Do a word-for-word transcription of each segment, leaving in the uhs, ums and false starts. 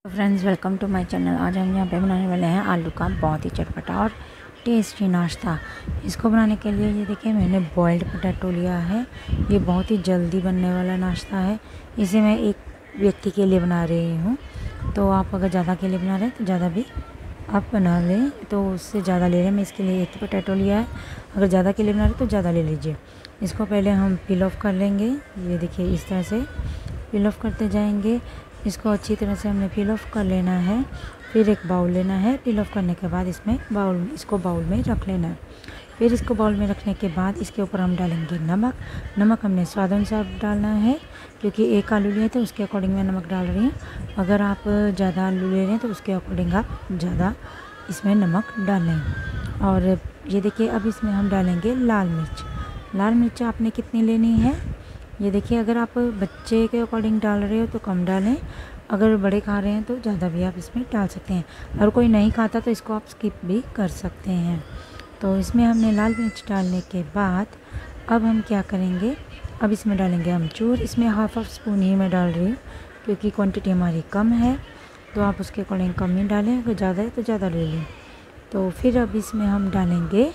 Friends, welcome to my channel. आज हम यहाँ पे बनाने वाले हैं आलू का बहुत ही चटपटा और टेस्टी नाश्ता। इसको बनाने के लिए ये देखिए मैंने बॉइल्ड पोटैटो लिया है। ये बहुत ही जल्दी बनने वाला नाश्ता है। इसे मैं एक व्यक्ति के लिए बना रही हूँ, तो आप अगर ज़्यादा के लिए बना रहे हैं तो ज़्यादा भी आप बना लें, तो उससे ज़्यादा ले रहे हैं। मैं इसके लिए एक ही पोटैटो लिया है। अगर ज़्यादा के लिए बना रहे तो ज़्यादा ले लीजिए। इसको पहले हम पील ऑफ कर लेंगे। ये देखिए इस तरह से पील ऑफ करते जाएंगे। इसको अच्छी तरह से हमने पील ऑफ कर लेना है। फिर एक बाउल लेना है। पील ऑफ करने के बाद इसमें बाउल इसको बाउल में रख लेना है। फिर इसको बाउल में रखने के बाद इसके ऊपर हम डालेंगे नमक। नमक हमने स्वाद अनुसार डालना है, क्योंकि एक आलू लिए थे उसके अकॉर्डिंग मैं नमक डाल रही हूँ। अगर आप ज़्यादा आलू ले रहे हैं तो उसके अकॉर्डिंग आप ज़्यादा इसमें नमक डालें। और ये देखिए अब इसमें हम डालेंगे लाल मिर्च। लाल मिर्च आपने कितनी लेनी है, ये देखिए अगर आप बच्चे के अकॉर्डिंग डाल रहे हो तो कम डालें, अगर बड़े खा रहे हैं तो ज़्यादा भी आप इसमें डाल सकते हैं। अगर कोई नहीं खाता तो इसको आप स्किप भी कर सकते हैं। तो इसमें हमने लाल मिर्च डालने के बाद अब हम क्या करेंगे, अब इसमें डालेंगे अमचूर। इसमें हाफ हाफ स्पून ही मैं डाल रही हूँ, क्योंकि क्वांटिटी हमारी कम है, तो आप उसके अकॉर्डिंग कम ही डालें। अगर ज़्यादा है तो ज़्यादा ले लें। तो फिर अब इसमें हम डालेंगे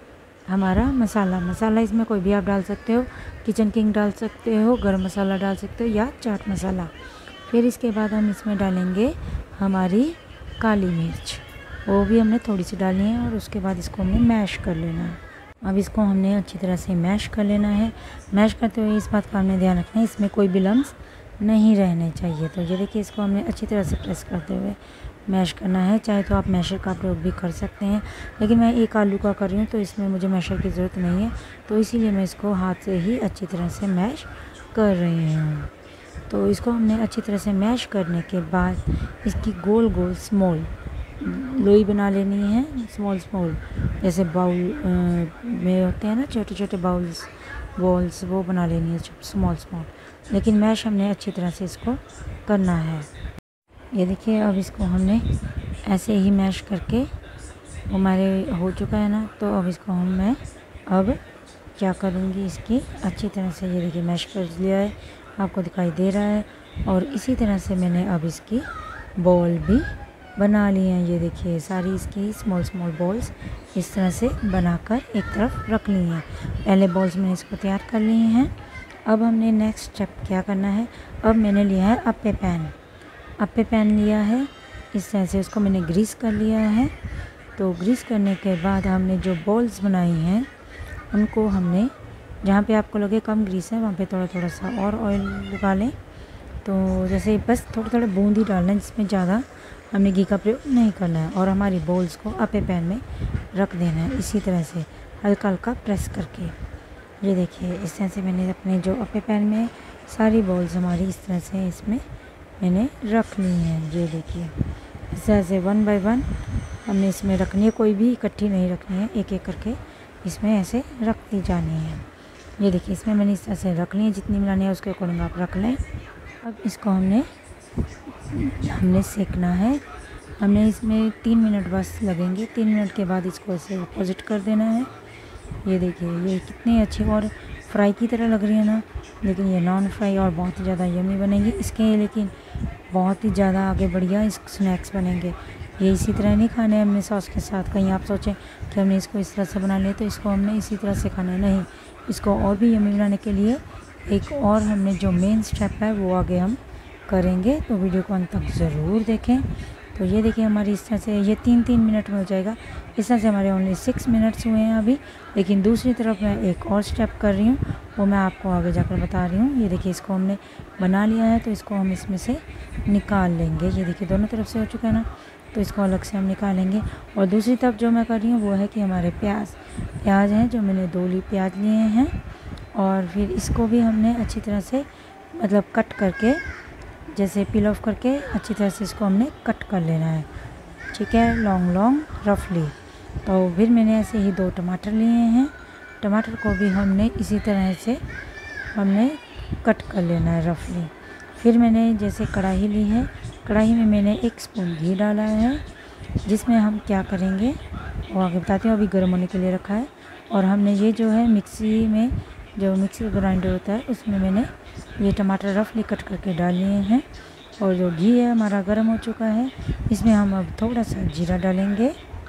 हमारा मसाला। मसाला इसमें कोई भी आप डाल सकते हो, किचन किंग डाल सकते हो, गरम मसाला डाल सकते हो या चाट मसाला। फिर इसके बाद हम इसमें डालेंगे हमारी काली मिर्च, वो भी हमने थोड़ी सी डालनी है। और उसके बाद इसको हमने मैश कर लेना है। अब इसको हमने अच्छी तरह से मैश कर लेना है। मैश करते हुए इस बात का हमने ध्यान रखना है, इसमें कोई भी लम्स नहीं रहने चाहिए। तो ये देखिए इसको हमने अच्छी तरह से प्रेस करते हुए मैश करना है। चाहे तो आप मैशर का प्रयोग भी कर सकते हैं, लेकिन मैं एक आलू का कर रही हूँ तो इसमें मुझे मैशर की ज़रूरत नहीं है, तो इसीलिए मैं इसको हाथ से ही अच्छी तरह से मैश कर रही हूँ। तो इसको हमने अच्छी तरह से मैश करने के बाद इसकी गोल गोल स्मॉल लोई बना लेनी है। स्मॉल स्मॉल जैसे बाउल में होते हैं ना छोटे छोटे बाउल्स बॉल्स, वो बना लेनी है स्मॉल स्मॉल, लेकिन मैश हमने अच्छी तरह से इसको करना है। ये देखिए अब इसको हमने ऐसे ही मैश करके हमारे हो चुका है ना, तो अब इसको हम मैं अब क्या करूँगी, इसकी अच्छी तरह से ये देखिए मैश कर लिया है, आपको दिखाई दे रहा है। और इसी तरह से मैंने अब इसकी बॉल भी बना ली हैं। ये देखिए सारी इसकी स्मॉल स्मॉल बॉल्स इस तरह से बनाकर एक तरफ रख ली हैं। पहले बॉल्स मैंने इसको तैयार कर ली हैं। अब हमने नेक्स्ट स्टेप क्या करना है, अब मैंने लिया है अप्पे पैन। अप्पे पैन लिया है, इस तरह से उसको मैंने ग्रीस कर लिया है। तो ग्रीस करने के बाद हमने जो बॉल्स बनाई हैं उनको हमने, जहाँ पे आपको लगे कम ग्रीस है वहाँ पे थोड़ा थोड़ा सा और ऑयल लगा लें। तो जैसे बस थोड़े थोड़े बूंद ही डालना है, जिसमें ज़्यादा हमने घी का प्रयोग नहीं करना है। और हमारी बॉल्स को अप्पे पैन में रख देना है, इसी तरह से हल्का हल्का प्रेस करके। ये देखिए इस तरह से मैंने अपने जो अप्पे पैन में सारी बॉल्स हमारी इस तरह से इसमें मैंने रख ली हैं। ये देखिए इस तरह से वन बाय वन हमने इसमें रखनी है, कोई भी इकट्ठी नहीं रखनी है, एक एक करके इसमें ऐसे रखती जानी है। ये देखिए इसमें मैंने इस तरह से रख ली है, जितनी बनानी है उसके अकॉर्डिंग आप रख लें। अब इसको हमने हमने सेकना है। हमने इसमें तीन मिनट बस लगेंगे। तीन मिनट के बाद इसको ऐसे अपोजिट कर देना है। ये देखिए ये कितनी अच्छी और फ्राई की तरह लग रही है ना, लेकिन ये नॉन फ्राई और बहुत ही ज़्यादा यम्मी बनेंगी इसके, लेकिन बहुत ही ज़्यादा आगे बढ़िया इस स्नैक्स बनेंगे। ये इसी तरह नहीं खाने हैं हमने सॉस के साथ। कहीं आप सोचें कि हमने इसको इस तरह से बना लिया तो इसको हमने इसी तरह से खाना है, नहीं। इसको और भी यम्मी बनाने के लिए एक और हमने जो मेन स्टेप है वो आगे हम करेंगे, तो वीडियो को अंत तक ज़रूर देखें। तो ये देखिए हमारी इस तरह से ये तीन तीन मिनट में हो जाएगा। इस तरह से हमारे ओनली सिक्स मिनट्स हुए हैं अभी, लेकिन दूसरी तरफ मैं एक और स्टेप कर रही हूँ, वो मैं आपको आगे जाकर बता रही हूँ। ये देखिए इसको हमने बना लिया है, तो इसको हम इसमें से निकाल लेंगे। ये देखिए दोनों तरफ से हो चुका है ना, तो इसको अलग से हम निकालेंगे। और दूसरी तरफ जो मैं कर रही हूँ वो है कि हमारे प्याज प्याज हैं, जो मैंने दो ली प्याज लिए हैं, और फिर इसको भी हमने अच्छी तरह से मतलब कट करके, जैसे पील ऑफ करके अच्छी तरह से इसको हमने कट कर लेना है, ठीक है, लॉन्ग लॉन्ग रफली। तो फिर मैंने ऐसे ही दो टमाटर लिए हैं। टमाटर को भी हमने इसी तरह से हमने कट कर लेना है रफली। फिर मैंने जैसे कढ़ाई ली है, कढ़ाई में मैंने एक स्पून घी डाला है, जिसमें हम क्या करेंगे वो आगे बताती हूँ। अभी गर्म होने के लिए रखा है। और हमने ये जो है मिक्सी में, जो मिक्सी ग्राइंडर होता है, उसमें मैंने ये टमाटर रफली कट करके डाल लिए हैं। और जो घी है हमारा गर्म हो चुका है। इसमें हम अब थोड़ा सा जीरा डालेंगे।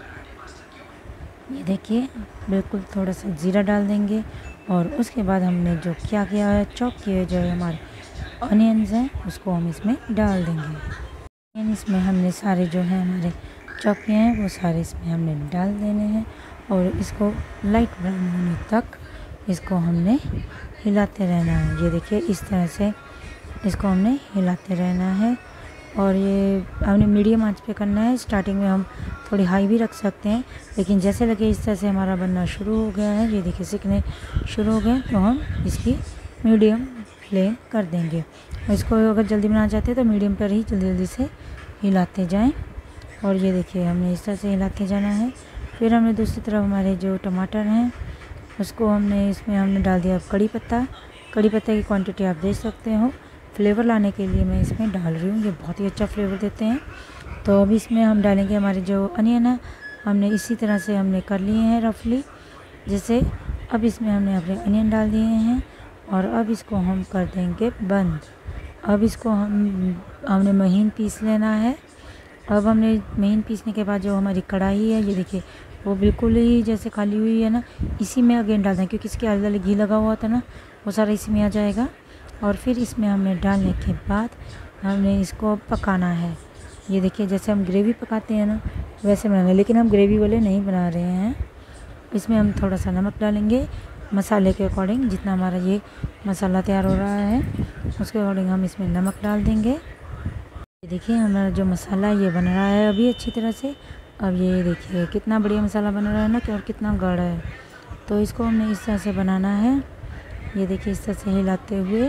ये देखिए बिल्कुल थोड़ा सा जीरा डाल देंगे। और उसके बाद हमने जो क्या किया है, चॉप किए जो हमारे ऑनियंस हैं उसको हम इसमें डाल देंगे। इसमें हमने सारे जो है हमारे चॉप किए हैं वो सारे इसमें हमने डाल देने हैं। और इसको लाइट ब्राउन होने तक इसको हमने हिलाते रहना है। ये देखिए इस तरह से इसको हमने हिलाते रहना है। और ये हमने मीडियम आंच पे करना है। स्टार्टिंग में हम थोड़ी हाई भी रख सकते हैं, लेकिन जैसे लगे इस तरह से हमारा बनना शुरू हो गया है, ये देखिए सिकने शुरू हो गए, तो हम इसकी मीडियम फ्लेम कर देंगे। और इसको अगर जल्दी बनाना चाहते हैं तो मीडियम पर ही जल्दी जल्दी से हिलाते जाएं। और ये देखिए हमने इस तरह से हिलाते जाना है। फिर हमने दूसरी तरफ हमारे जो टमाटर हैं उसको हमने इसमें हमने डाल दिया कड़ी पत्ता। कड़ी पत्ता की क्वांटिटी आप देख सकते हो। फ्लेवर लाने के लिए मैं इसमें डाल रही हूँ, ये बहुत ही अच्छा फ्लेवर देते हैं। तो अभी इसमें हम डालेंगे हमारे जो अनियन है, हमने इसी तरह से हमने कर लिए हैं रफली जैसे। अब इसमें हमने अपने अनियन डाल दिए हैं और अब इसको हम कर देंगे बंद। अब इसको हम हमने महीन पीस लेना है। अब हमने महीन पीसने के बाद जो हमारी कढ़ाई है, ये देखिए वो बिल्कुल ही जैसे खाली हुई है ना, इसी में अगेन डाल दें, क्योंकि इसके आले दाले घी लगा हुआ था ना, वो सारा इसी में आ जाएगा। और फिर इसमें हमने डालने के बाद हमने इसको पकाना है। ये देखिए जैसे हम ग्रेवी पकाते हैं ना वैसे बनाना है, लेकिन हम ग्रेवी वाले नहीं बना रहे हैं। इसमें हम थोड़ा सा नमक डालेंगे मसाले के अकॉर्डिंग। जितना हमारा ये मसाला तैयार हो रहा है उसके अकॉर्डिंग हम इसमें नमक डाल देंगे। ये देखिए हमारा जो मसाला ये बन रहा है अभी अच्छी तरह से। अब ये देखिए कितना बढ़िया मसाला बन रहा है ना, और कितना गाढ़ा है। तो इसको हमने इस तरह से बनाना है। ये देखिए इस तरह से हिलाते हुए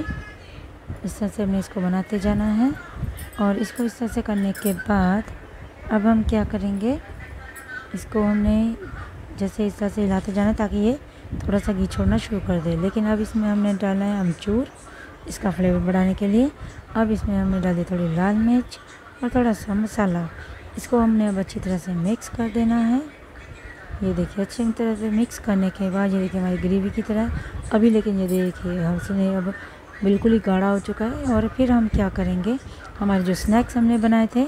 इस तरह से हमने इसको बनाते जाना है। और इसको इस तरह से करने के बाद अब हम क्या करेंगे, इसको हमने जैसे इस तरह से हिलाते जाना है ताकि ये थोड़ा सा घी छोड़ना शुरू कर दे। लेकिन अब इसमें हमने डाला है अमचूर इसका फ्लेवर बढ़ाने के लिए। अब इसमें हमने डाली थोड़ी लाल मिर्च और थोड़ा सा मसाला। इसको हमने अब अच्छी तरह से मिक्स कर देना है। ये देखिए अच्छी तरह से मिक्स करने के बाद ये देखिए हमारी ग्रेवी की तरह अभी, लेकिन ये देखिए हमसे अब बिल्कुल ही गाढ़ा हो चुका है। और फिर हम क्या करेंगे, हमारे जो स्नैक्स हमने बनाए थे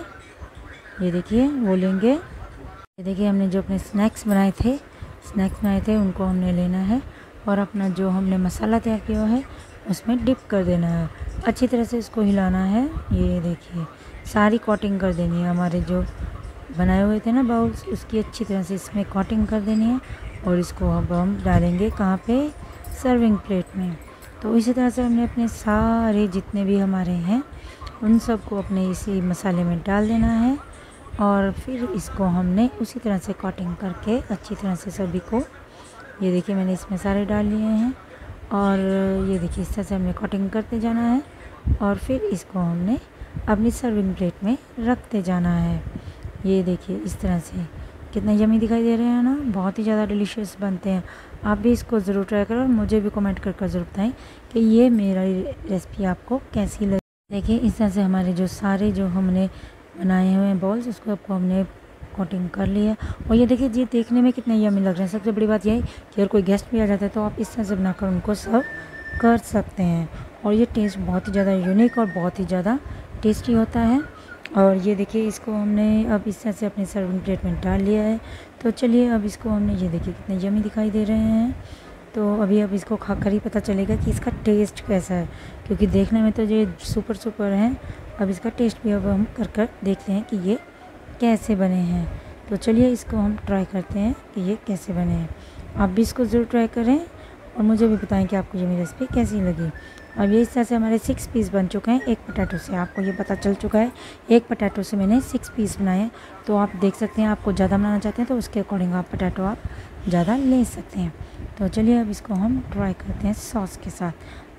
ये देखिए वो लेंगे। ये देखिए हमने जो अपने स्नैक्स बनाए थे स्नैक्स बनाए थे उनको हमने लेना है और अपना जो हमने मसाला तैयार किया है उसमें डिप कर देना है। अच्छी तरह से इसको हिलाना है। ये देखिए सारी कोटिंग कर देनी है, हमारे जो बनाए हुए थे ना बाउल्स उसकी अच्छी तरह से इसमें कोटिंग कर देनी है। और इसको अब हम डालेंगे कहाँ पे, सर्विंग प्लेट में। तो इसी तरह से हमने अपने सारे जितने भी हमारे हैं उन सबको अपने इसी मसाले में डाल देना है। और फिर इसको हमने उसी तरह से कोटिंग करके अच्छी तरह से सभी को, ये देखिए मैंने इसमें सारे डाल लिए हैं। और ये देखिए इस तरह से हमने कोटिंग करते जाना है और फिर इसको हमने अपनी सर्विंग प्लेट में रखते जाना है। ये देखिए इस तरह से कितना यमी दिखाई दे रहे हैं ना, बहुत ही ज़्यादा डिलीशियस बनते हैं। आप भी इसको ज़रूर ट्राई करो और मुझे भी कमेंट कर कर ज़रूर बताएं कि ये मेरा रेसिपी आपको कैसी लगी। देखिए इस तरह से हमारे जो सारे जो हमने बनाए हुए हैं बॉल्स उसको आपको हमने कोटिंग कर लिया। और ये देखिए ये देखने में कितने यमी लग रहे हैं। सबसे बड़ी बात यह है कि अगर कोई गेस्ट भी आ जाता है तो आप इस तरह से बनाकर उनको सर्व कर सकते हैं। और ये टेस्ट बहुत ही ज़्यादा यूनिक और बहुत ही ज़्यादा टेस्टी होता है। और ये देखिए इसको हमने अब इस तरह से अपनी सर्विंग प्लेट में डाल लिया है। तो चलिए अब इसको हमने, ये देखिए कितने यमी दिखाई दे रहे हैं। तो अभी अब इसको खाकर ही पता चलेगा कि इसका टेस्ट कैसा है, क्योंकि देखने में तो ये सुपर सुपर हैं। अब इसका टेस्ट भी अब हम कर कर देखते हैं कि ये कैसे बने हैं। तो चलिए इसको हम ट्राई करते हैं कि ये कैसे बने हैं। आप भी इसको ज़रूर ट्राई करें और मुझे भी बताएं कि आपको ये मेरी रेसिपी कैसी लगी। अब ये इस तरह से हमारे सिक्स पीस बन चुके हैं एक पोटैटो से। आपको ये पता चल चुका है एक पोटैटो से मैंने सिक्स पीस बनाए हैं। तो आप देख सकते हैं, आपको ज़्यादा बनाना चाहते हैं तो उसके अकॉर्डिंग आप पोटैटो आप ज़्यादा ले सकते हैं। तो चलिए अब इसको हम ट्राई करते हैं सॉस के साथ।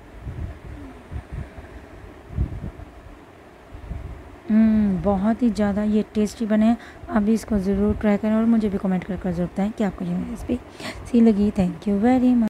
बहुत ही ज़्यादा ये टेस्टी बने हैं। आप भी इसको ज़रूर ट्राई करें और मुझे भी कमेंट कर कर ज़रूर बताएं कि आपको ये रेसिपी सी लगी। Thank you very much.